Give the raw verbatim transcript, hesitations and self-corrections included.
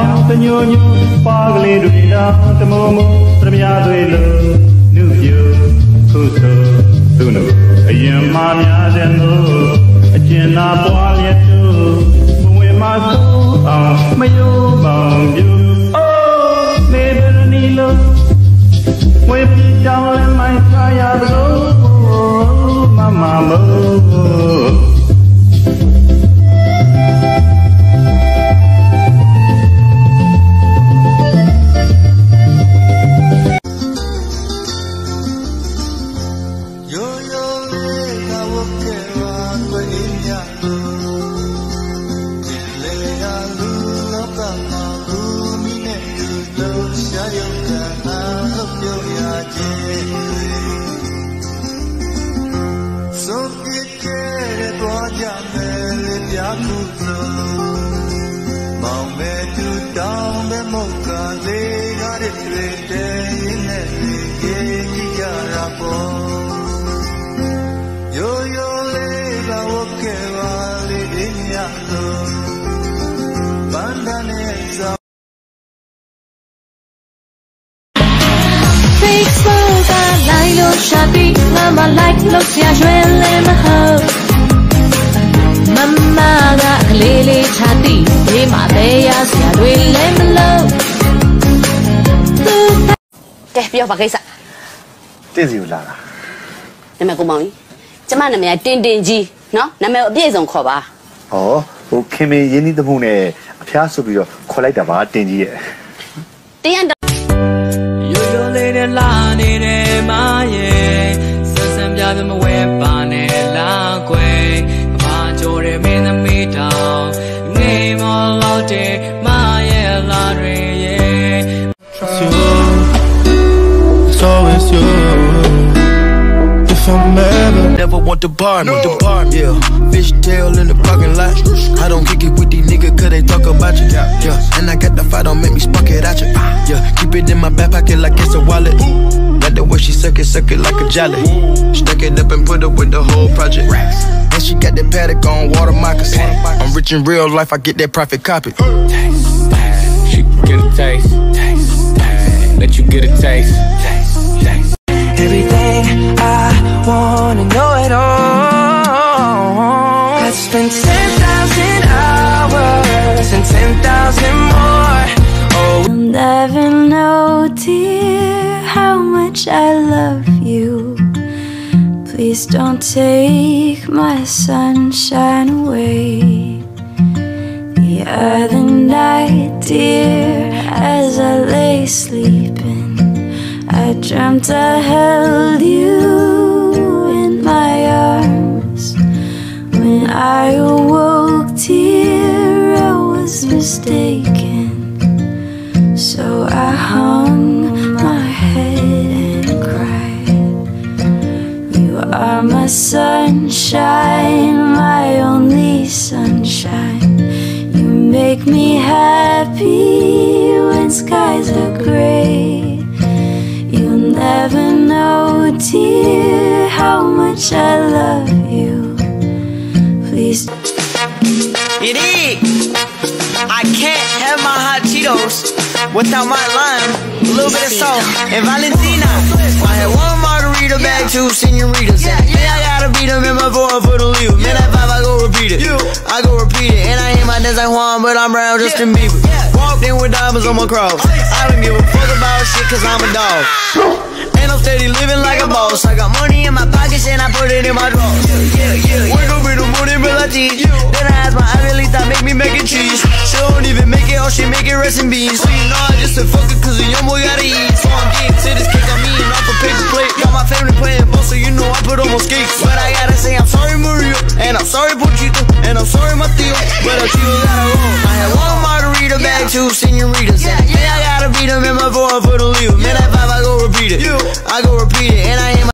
down the new new Pagli do down the momo Tramiado New You Kuso Tuno Ayamania Zeno Ajina Boalieto We must go on Mayo Bound You Oh Maybe Nilo We be down in my fire Oh Mama Mo Shabby, mama like looks ya jwele maho. Mama got clearly chatty, be my bears ya jwele below. Okay, be over guys. This is Lara. Name ko mami. Chama name ya Tin Tin Ji, no? Name o pie song kho ba. Oh, okay me yini the moon e a phya so bi ro kho lai ta ba Tin Ji ye. Tin Yo yo le la ni de ma ye. Sam ya the way ba ne la kwe. Ba jo de me the me down. Name all out de ma ye la re ye. It's you, it's always you. If I'm ever never want to bar me, no. The bar me. Yeah, fishtail in the parking lot. I don't kick it with these niggas cause they talk about you. Yeah, yeah. And I got the fight, don't make me spark it at you. Yeah, keep it in my back pocket like it's a wallet. Like the way she suck it, suck it like a jelly. Stuck it up and put up with the whole project. And she got that paddock on water moccasins. I'm rich in real life, I get that profit copy. Taste, taste. She can get a taste. Taste, taste. Let you get a taste. Taste, taste. Everything I wanna know it all. I spent ten thousand hours and ten thousand more. Oh, you'll never know, dear, how much I love you. Please don't take my sunshine away. The other night, dear, as I lay sleeping, I dreamt I held you in my arms. When I awoke, dear, I was mistaken. So I hung my head and cried. You are my sunshine, my only sunshine. You make me happy when skies are gray. You'll never know, dear, how much I love you. Please. it is. I can't have my hot Cheetos without my lime, a little bit of salt, and Valentina. I had one margarita bag, two senoritas. And man, I gotta beat them in my voice for the leave. Man, that vibe, I go repeat it. I go repeat it. And I hear my dance like Juan, but I'm brown Justin Bieber. Walked in with diamonds on my cross. I don't give a fuck about shit, cause I'm a dog. And I'm steady living like a boss. I got money in my pockets and I put it in my drawers. Yeah, yeah, yeah. Wake up in the morning, but I teach. Then I ask my Abuelita, make me mac and cheese. She don't even make it, all she make it rice and beans. So you know I just said fuck it, cause the young boy gotta eat. So I'm getting to this cake, I'm eating off a paper plate. Got my family playing ball, so you know I put on my skates. But I gotta say I'm sorry Maria, and I'm sorry Pochito, and I'm sorry Mateo, but I treat got it wrong. I had one margarita bag, two senoritas. And man, I gotta beat them in my voice for the leave. Man, that vibe, I go repeat it. I go repeat it, and I hear my